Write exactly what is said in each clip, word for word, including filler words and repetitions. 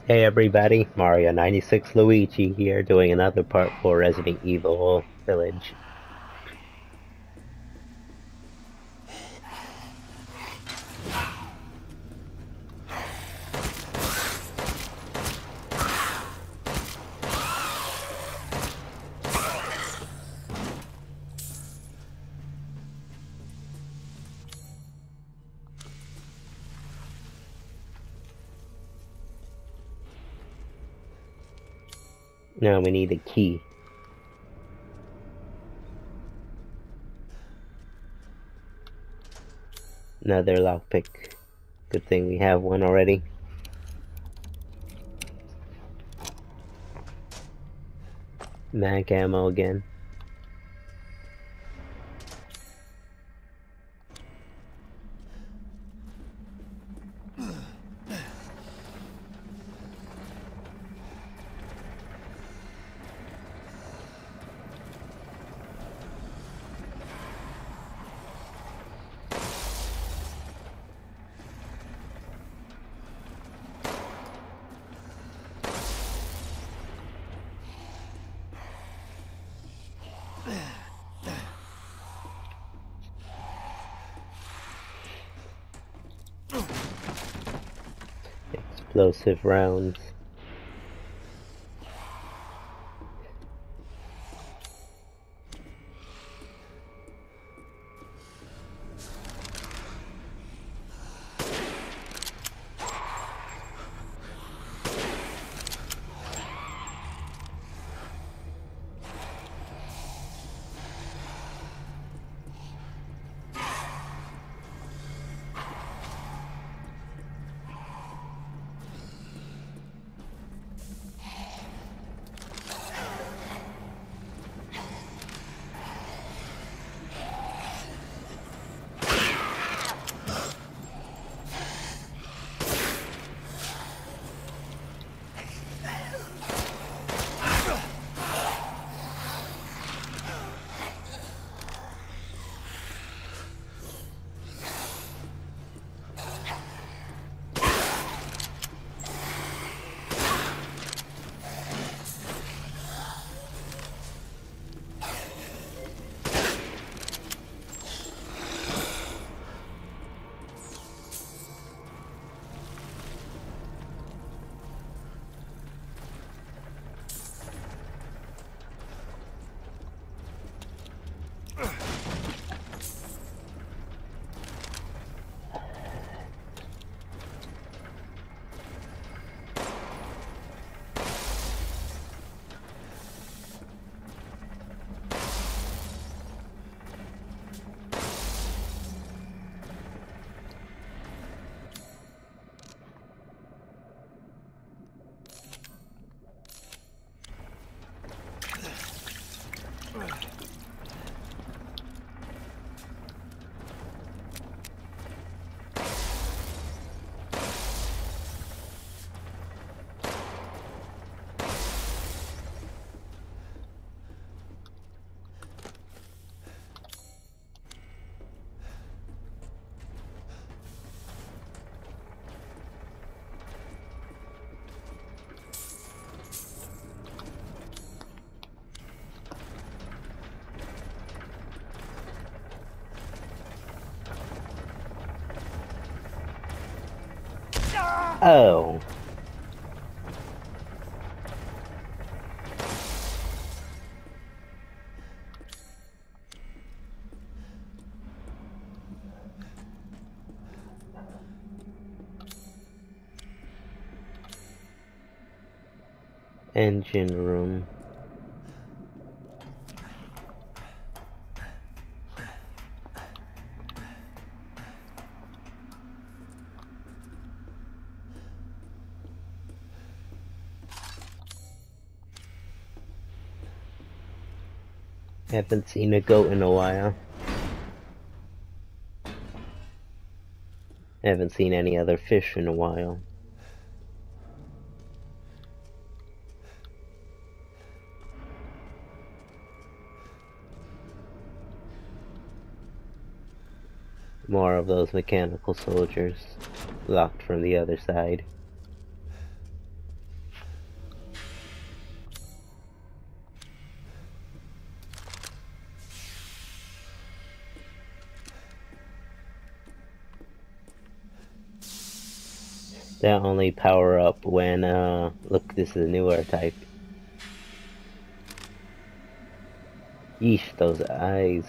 Hey everybody, Mario ninety-six Luigi here doing another part for Resident Evil Village. Now we need a key. Another lockpick. Good thing we have one already. Mag ammo again. Explosive rounds. Oh. Engine room. Haven't seen a goat in a while. Haven't seen any other fish in a while. More of those mechanical soldiers, locked from the other side. They only power up when, uh, look, this is a newer type. Yeesh, those eyes.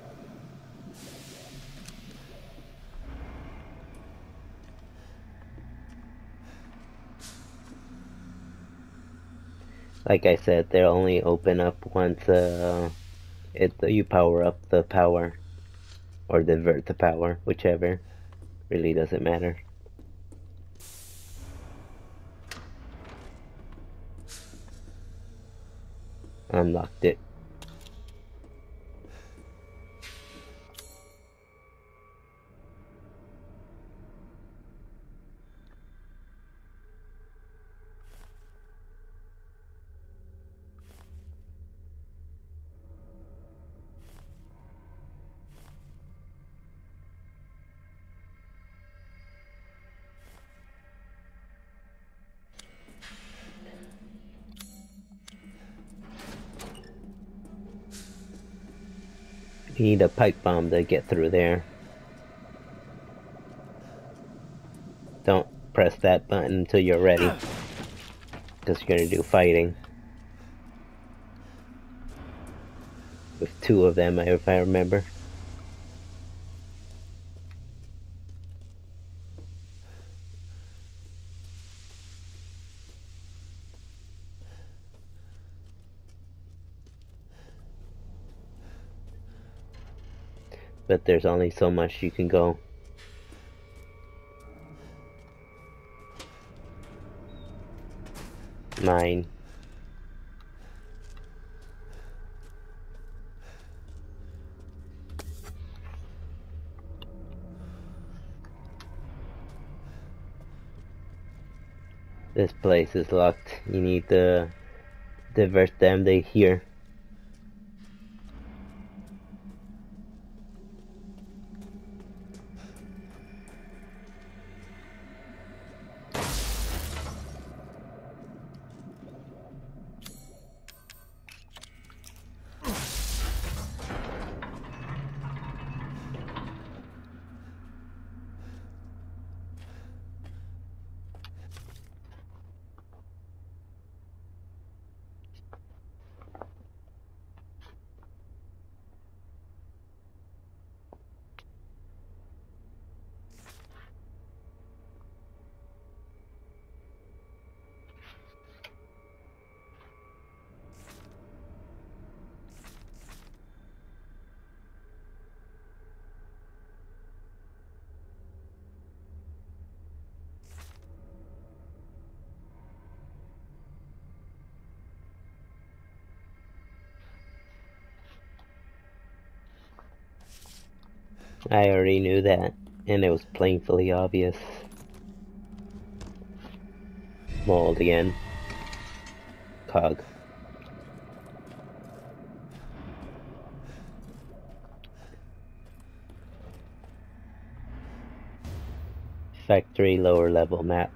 Like I said, they'll only open up once, uh, it, you power up the power. Or divert the power, whichever. Really doesn't matter. Unlocked it. You need a pipe bomb to get through there. Don't press that button until you're ready. Because you're gonna do fighting. With two of them, if I remember. But there's only so much you can go. Mine. This place is locked. You need to divert them to here. I already knew that, and it was painfully obvious. Mold again. Cog. Factory lower level map.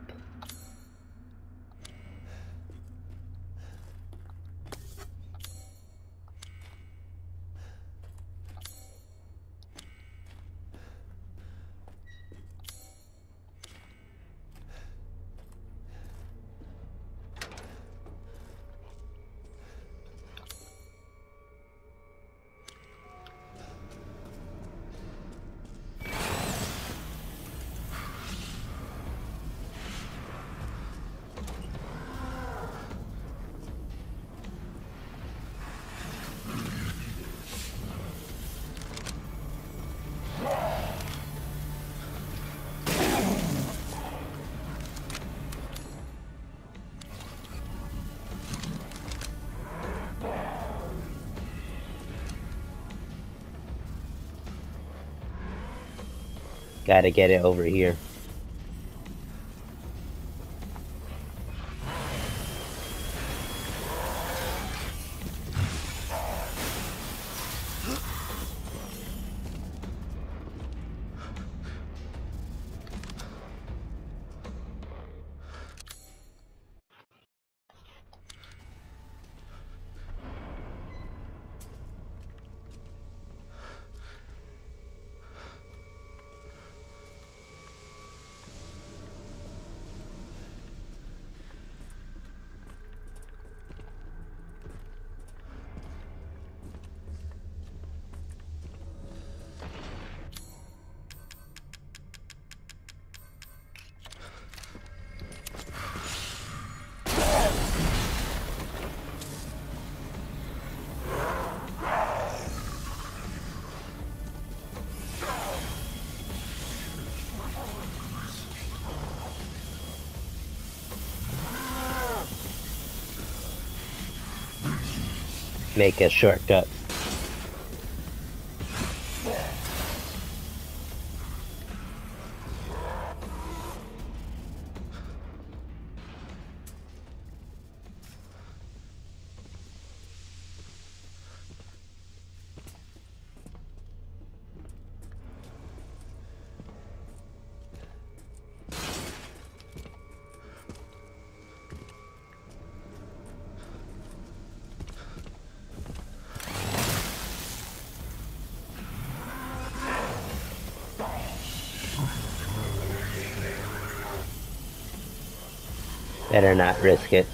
Gotta get it over here. make a shortcut. Better not risk it.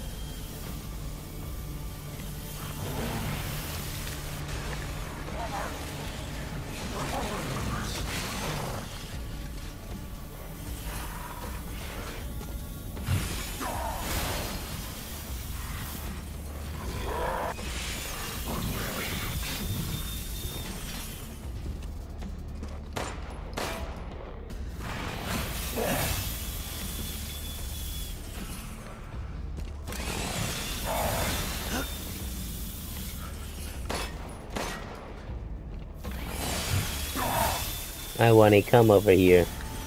I want to come over here.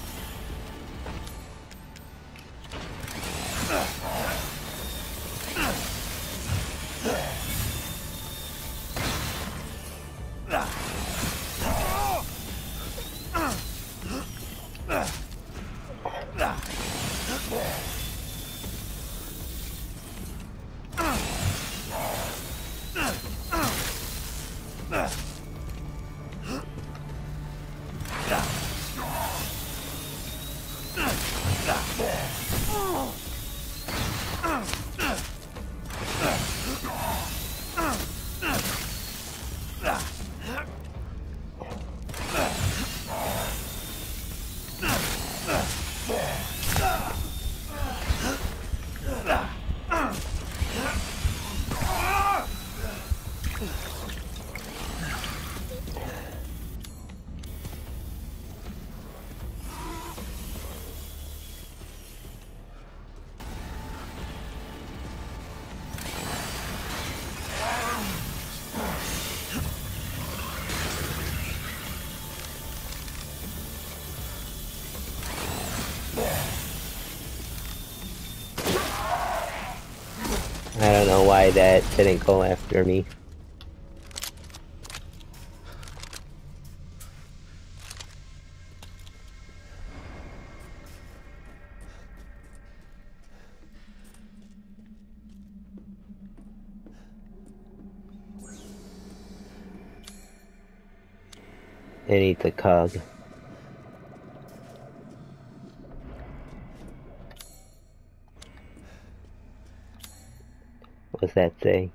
I don't know why that didn't go after me. It needs a cog. What's that say?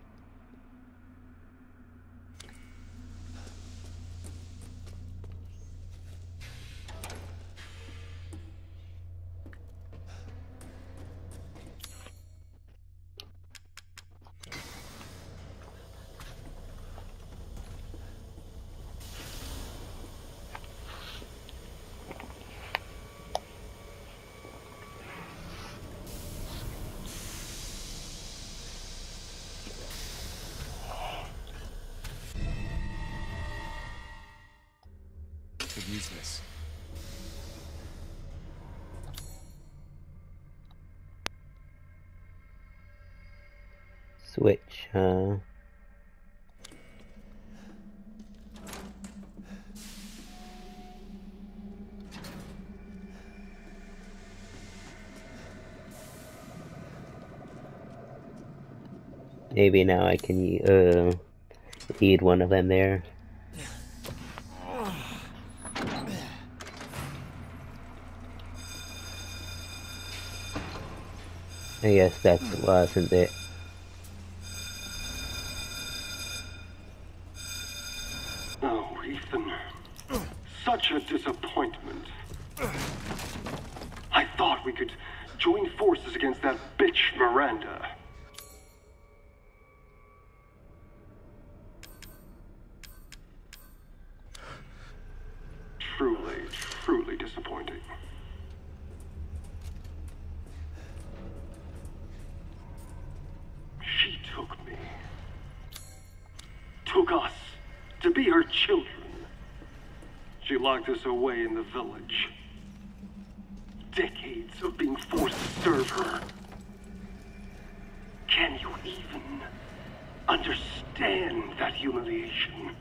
Could use this. Switch, huh? Maybe now I can uh, lead one of them there. I guess that wasn't it. Oh, Ethan. Such a disappointment. I thought we could join forces against that bitch Miranda. Truly, truly disappointing. She took me. to be her children. She locked us away in the village. Decades of being forced to serve her. Can you even understand that humiliation?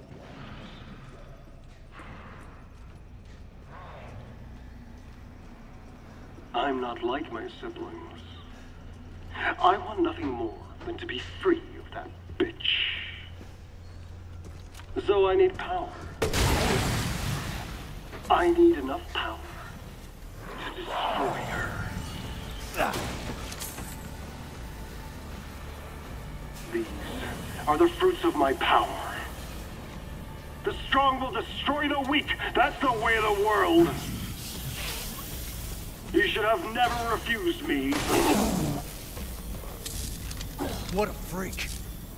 I'm not like my siblings. I want nothing more than to be free of that bitch. So I need power. I need enough power to destroy her. These are the fruits of my power. The strong will destroy the weak. That's the way of the world. You should have never refused me. What a freak.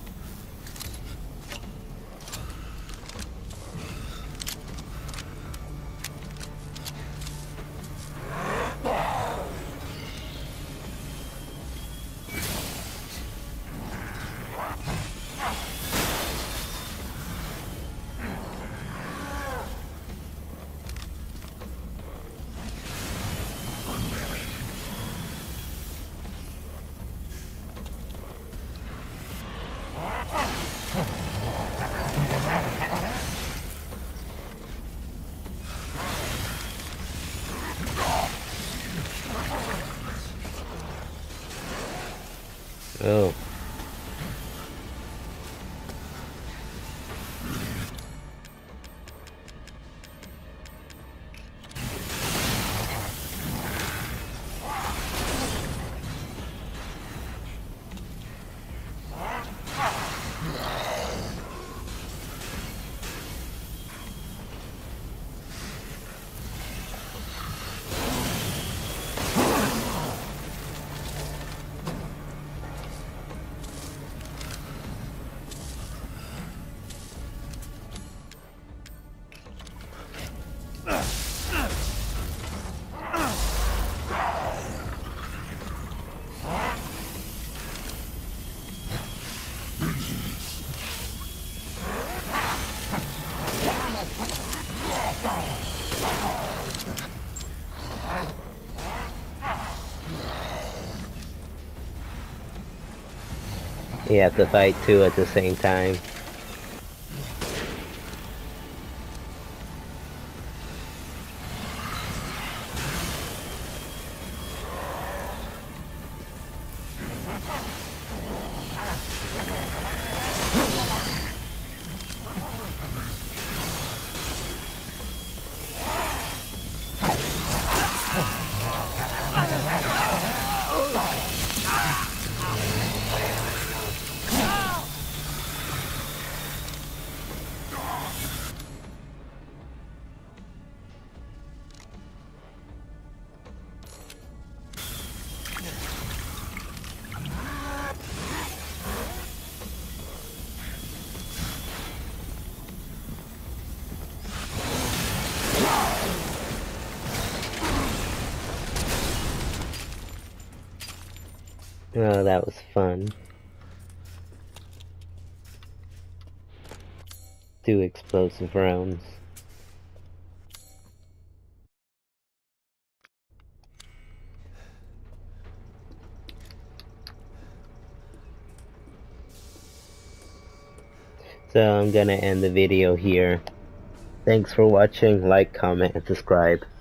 Oh. You have to fight two at the same time. Oh, that was fun. Two explosive rounds. So I'm gonna end the video here. Thanks for watching, like, comment, and subscribe.